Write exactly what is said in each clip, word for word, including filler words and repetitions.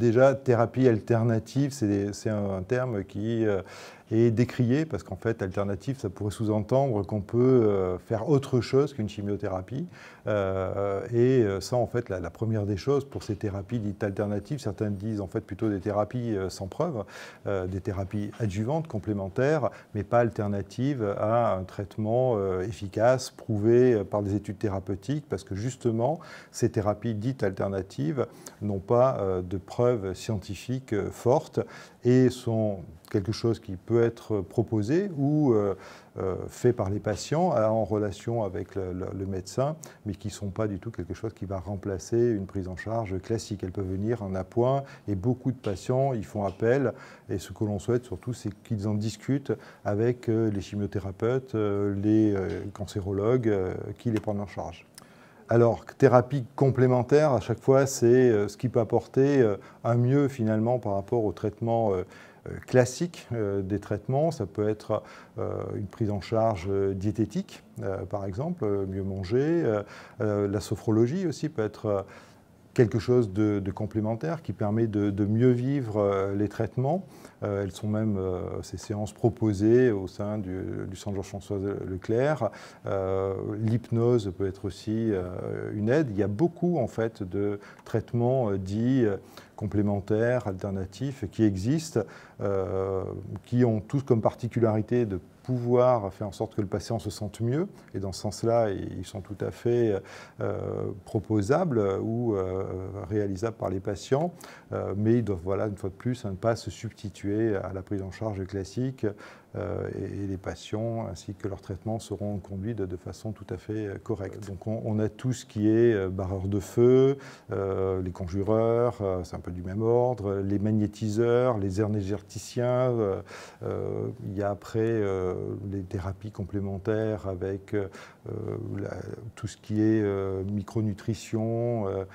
déjà, thérapie alternative, c'est un terme qui euh, est décrié parce qu'en fait, alternative, ça pourrait sous-entendre qu'on peut euh, faire autre chose qu'une chimiothérapie. Euh, et ça, en fait, la, la première des choses pour ces thérapies dites alternatives, certains disent en fait plutôt des thérapies euh, sans preuve, euh, des thérapies adjuvantes, complémentaires, mais pas alternatives à un traitement euh, efficace, prouvé par des études thérapeutiques, parce que justement, ces thérapies dites alternatives n'ont pas euh, de preuves scientifiques euh, fortes et sont quelque chose qui peut être proposé ou euh, euh, fait par les patients en relation avec le, le, le médecin, mais qui ne sont pas du tout quelque chose qui va remplacer une prise en charge classique. Elles peuvent venir en appoint et beaucoup de patients y font appel. Et ce que l'on souhaite surtout, c'est qu'ils en discutent avec euh, les chimiothérapeutes, euh, les euh, cancérologues euh, qui les prennent en charge. Alors, thérapie complémentaire, à chaque fois, c'est euh, ce qui peut apporter euh, un mieux finalement par rapport au traitement euh, classique euh, des traitements. Ça peut être euh, une prise en charge diététique, euh, par exemple, mieux manger. Euh, euh, la sophrologie aussi peut être quelque chose de, de complémentaire qui permet de, de mieux vivre euh, les traitements. Euh, elles sont même, euh, ces séances proposées au sein du, du Centre Georges-François Leclerc. Euh, L'hypnose peut être aussi euh, une aide. Il y a beaucoup en fait de traitements euh, dits euh, complémentaires, alternatifs, qui existent, euh, qui ont tous comme particularité de pouvoir faire en sorte que le patient se sente mieux. Et dans ce sens-là, ils sont tout à fait euh, proposables ou euh, réalisables par les patients. Euh, mais ils doivent, voilà, une fois de plus, ne pas se substituer à la prise en charge classique. Euh, et, et les patients ainsi que leurs traitements seront conduits de, de façon tout à fait correcte. Donc on, on a tout ce qui est barreurs de feu, euh, les conjureurs, euh, c'est un peu du même ordre, les magnétiseurs, les énergéticiens. Euh, euh, il y a après euh, les thérapies complémentaires avec euh, la, tout ce qui est euh, micronutrition. Euh,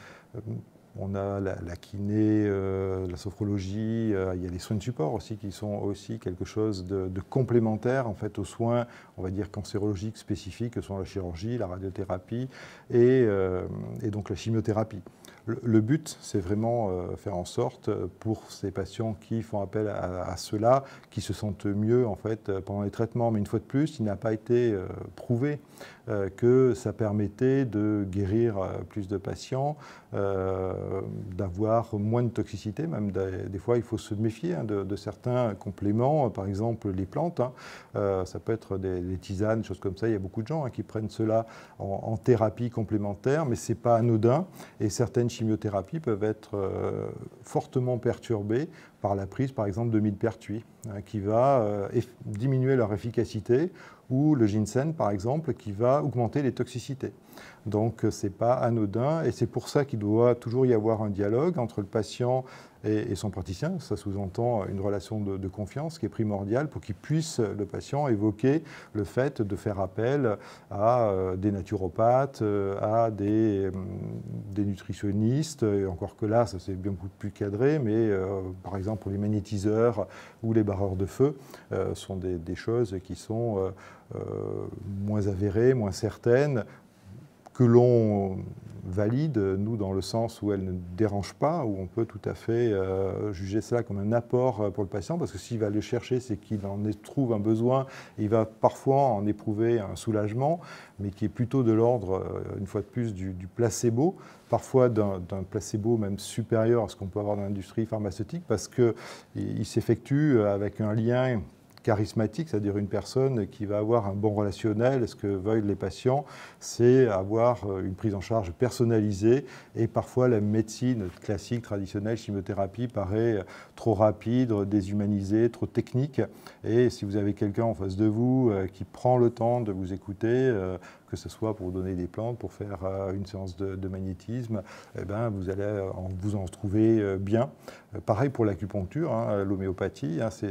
On a la, la kiné, euh, la sophrologie, euh, il y a les soins de support aussi qui sont aussi quelque chose de, de complémentaire en fait aux soins, on va dire cancérologiques spécifiques que sont la chirurgie, la radiothérapie et, euh, et donc la chimiothérapie. Le, le but, c'est vraiment euh, faire en sorte pour ces patients qui font appel à, à cela, qui se sentent mieux en fait pendant les traitements. Mais une fois de plus, il n'a pas été euh, prouvé euh, que ça permettait de guérir euh, plus de patients. Euh, d'avoir moins de toxicité, même des, des fois il faut se méfier hein, de, de certains compléments, par exemple les plantes, hein. euh, ça peut être des, des tisanes, des choses comme ça, il y a beaucoup de gens hein, qui prennent cela en, en thérapie complémentaire, mais ce n'est pas anodin et certaines chimiothérapies peuvent être euh, fortement perturbées par la prise par exemple de millepertuis hein, qui va euh, diminuer leur efficacité ou le ginseng par exemple qui va augmenter les toxicités. Donc ce n'est pas anodin et c'est pour ça qu'il doit toujours y avoir un dialogue entre le patient et, et son praticien. Ça sous-entend une relation de, de confiance qui est primordiale pour qu'il puisse, le patient, évoquer le fait de faire appel à euh, des naturopathes, euh, à des, euh, des nutritionnistes, et encore que là, ça c'est bien beaucoup plus cadré, mais euh, par exemple pour les magnétiseurs ou les barreurs de feu, euh, sont des, des choses qui sont euh, euh, moins avérées, moins certaines, que l'on valide, nous, dans le sens où elle ne dérange pas, où on peut tout à fait euh, juger cela comme un apport pour le patient, parce que s'il va le chercher, c'est qu'il en trouve un besoin, et il va parfois en éprouver un soulagement, mais qui est plutôt de l'ordre, une fois de plus, du, du placebo, parfois d'un placebo même supérieur à ce qu'on peut avoir dans l'industrie pharmaceutique, parce qu'il il s'effectue avec un lien charismatique, c'est-à-dire une personne qui va avoir un bon relationnel. Ce que veulent les patients, c'est avoir une prise en charge personnalisée et parfois la médecine classique, traditionnelle, chimiothérapie paraît trop rapide, déshumanisée, trop technique. Et si vous avez quelqu'un en face de vous qui prend le temps de vous écouter, que ce soit pour vous donner des plantes, pour faire une séance de, de magnétisme, eh ben, vous allez en, vous en trouver bien. Pareil pour l'acupuncture, hein, l'homéopathie, hein,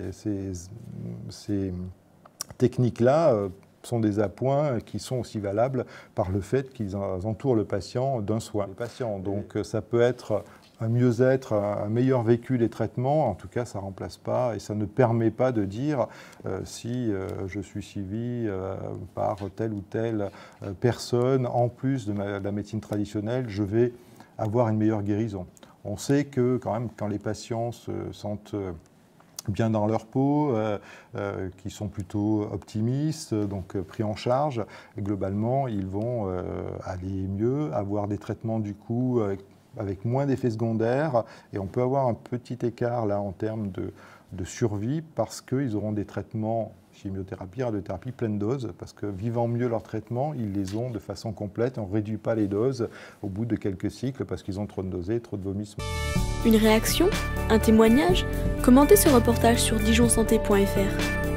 ces techniques-là euh, sont des appoints qui sont aussi valables par le fait qu'ils entourent le patient d'un soin. Les patients, donc ça peut être un mieux-être, un meilleur vécu des traitements, en tout cas ça ne remplace pas et ça ne permet pas de dire euh, si euh, je suis suivi euh, par telle ou telle euh, personne, en plus de, ma, de la médecine traditionnelle, je vais avoir une meilleure guérison. On sait que quand même, quand les patients se sentent bien dans leur peau, euh, euh, qui sont plutôt optimistes, donc euh, pris en charge, globalement, ils vont euh, aller mieux, avoir des traitements du coup euh, avec moins d'effets secondaires, et on peut avoir un petit écart là en termes de, de survie parce qu'ils auront des traitements chimiothérapie, radiothérapie pleine dose, parce que vivant mieux leur traitement, ils les ont de façon complète. On ne réduit pas les doses au bout de quelques cycles parce qu'ils ont trop de nausées, trop de vomissements. Une réaction? Un témoignage? Commentez ce reportage sur dijon santé point F R.